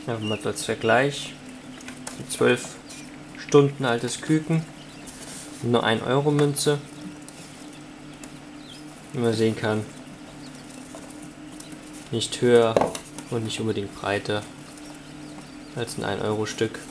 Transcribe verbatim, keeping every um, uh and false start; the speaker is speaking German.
Einfach mal als Vergleich. zwölf Stunden altes Küken. Nur ein Euro Münze. Wie man sehen kann. Nicht höher und nicht unbedingt breiter als ein ein Euro Stück.